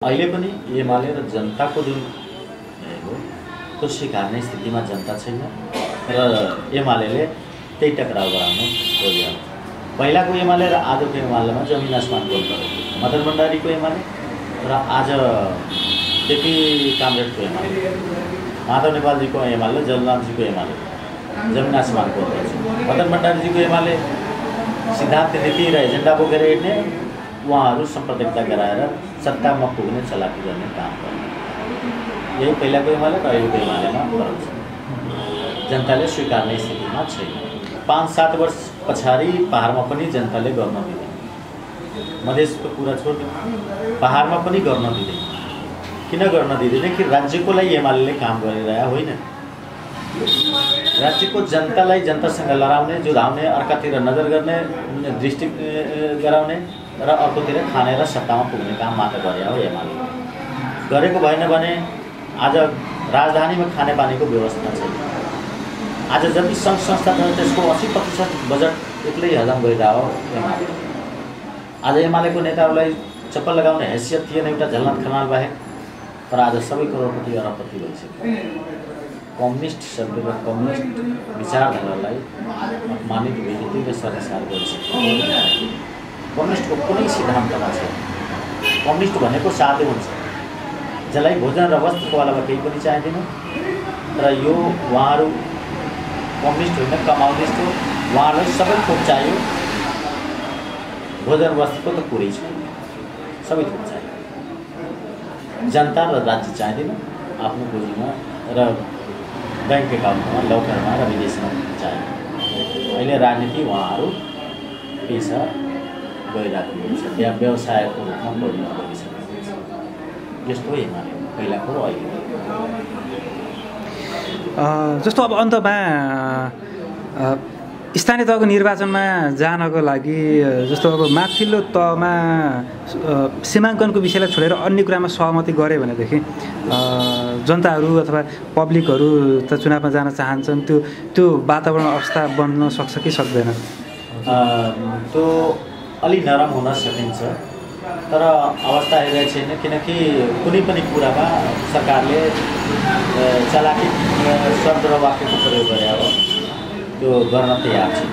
अहिले पनि एमाले र जनताको जुन हो त्यो स्वीकार्ने स्थितिमा जनता छैन र एमाले त्यही टक्राउ गराउन खोज्यो। पहिलाको एमाले र आजको एमालेमा जमिन आसमानको अन्तर हो। मदन भण्डारीको एमाले र आज केपी कामरेडको एमाले, माधव नेपालजीको एमाले, जलरामजीको एमाले जमिन आसमानको अन्तर छ। मदन भण्डारीजीको एमाले सिद्धान्त नीति र एजेन्डा बोकेर हिँड्ने, उहाँहरू सम्प्रदायिकता गराएर सत्तामा पुग्ने चलाकी गर्ने काम गर्ने, यही पहिलाको एमाले र अहिलेको एमालेमा फरक छ। जनताले स्वीकार्ने स्थितिमा छैन। 5-7 वर्ष पछाडि पहाडमा पनि जनताले गर्न दिँदैन। मधेसको कुरा छोड्नु, पहाडमा पनि गर्न दिँदैन। किन गर्न दिँदैन कि राज्यको लागि एमाले काम गरिरहेको होइन। राज्यको जनतालाई जनतासँग लडाउने, जुधाउने, अर्कातिर नजर गर्ने, दृष्टि गराउने र अर्कोतिर खाने र सत्तामा पुग्ने काम मात्र गरे हो एमाले। गरेको भएन भने आज राजधानीमा खानेपानीको व्यवस्था छैन। आज जति सङ्घ संस्था छ त्यसको 80% बजेट एक्लै हजम गरिरहेको हो एमाले। आज एमालेको नेताहरूलाई चप्पल लगाउने हैसियत थिएन एउटा झलनाथ खनाल बाहेक, तर आज सबै करोडपति अरबपति भइसक्यो। कम्युनिस्ट शब्द र कम्युनिस्ट विचारधारालाई अपमानित, बेइज्जती र सरसार गरिसक्यो। कम्युनिस्टको कुनै सिद्धान्तमा छैन। कम्युनिस्ट भनेको साधु हुन्छ, जसलाई भोजन र वस्त्रको बेलामा केही पनि चाहिँदैन। तर यो उहाँहरू कम्युनिस्ट होइन, कम्युनिस्ट हो। उहाँहरूलाई सबै थोक चाहियो। भोजन वस्त्रको त कुरै छैन, सबै थोक चाहियो। जनता र राज्य चाहिँदैन, आफ्नो पुँजीमा र ब्याङ्क एकाउन्टमा, लौकरमा र विदेशमा चाहियो। अहिले राजनीति उहाँहरू पेसा गइरहेको हुन्छ, व्यवसायको रूपमा परिणत गरिसकेको छ। यस्तो एमाले पहिलाको र अहिले। जस्तो अब अन्तमा स्थानीय तहको निर्वाचनमा जानको लागि जस्तो अब माथिल्लो तहमा सीमाङ्कनको विषयलाई छोडेर अन्य कुरामा सहमति गरे भनेदेखि जनताहरू अथवा पब्लिकहरू त चुनावमा जान चाहन्छन्। त्यो वातावरण अवस्था बन्न सक्छ कि सक्दैन? त्यो अलि नरम हुन सकिन्छ, तर अवस्था हेरेको छैन। किनकि कुनै पनि कुरामा सरकारले चलाकी शब्द र वाक्यको प्रयोग गरे हो, त्यो गर्न तयार छैन।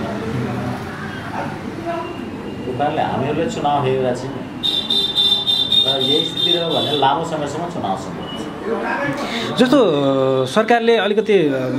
त्यो कारणले हामीहरूले चुनाव हेरेका छौँ र यही स्थिति रह्यो भने लामो समयसम्म चुनाव सम्भव छ। जस्तो सरकारले अलिकति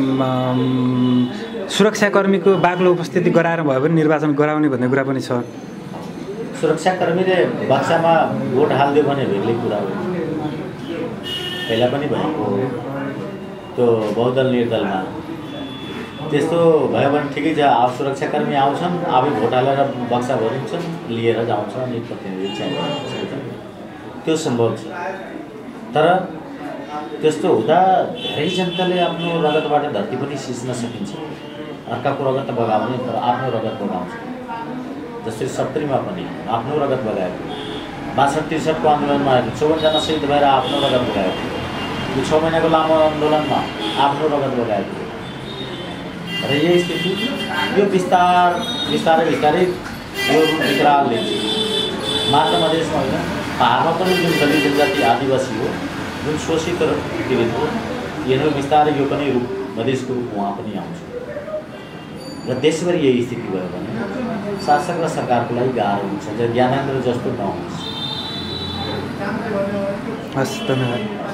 सुरक्षाकर्मीको बाक्लो उपस्थिति गराएर भयो भने निर्वाचन गराउने भन्ने कुरा पनि छ। सुरक्षाकर्मीले बक्सामा भोट हालिदियो भने बेग्लै कुरा हो। पहिला पनि भएको त्यो बहुदल निर्दलमा त्यस्तो भयो भने ठिकै छ। अब सुरक्षाकर्मी आउँछन्, आफै भोट हालेर बक्सा भरिन्छन्, लिएर जाउँछ अनि प्रतिनिधि चाहिँ त्यो सम्भव छ। तर त्यस्तो हुँदा धेरै जनताले आफ्नो रगतबाट धरती पनि सिच्न सकिन्छ। अर्काको रगत बगाउने तर आफ्नो रगत बगाउँछ। जस्तै 70मा पनि आफ्नो रगत बगाएको, 62-63को आन्दोलनमा 54जना शहीद भएर आफ्नो रगत बगाएको, यो 6 महिनाको लामो आन्दोलनमा आफ्नो रगत बगाएको। र यही स्थिति यो बिस्तारै यो रूप विकराल लिन्छ। मात्र मधेसमा होइन, पहाडमा पनि जुन दलित जनजाति आदिवासी हो, जुन शोषित र पीडित हो, यिनीहरू बिस्तारै यो पनि रूप मधेसको रूप उहाँ पनि आउँछ। र देशभरि यही स्थिति भयो भने शासक र सरकारको लागि गाह्रो हुन्छ। ज्ञानेन्द्र जस्तो नहोस्। हस्, धन्यवाद।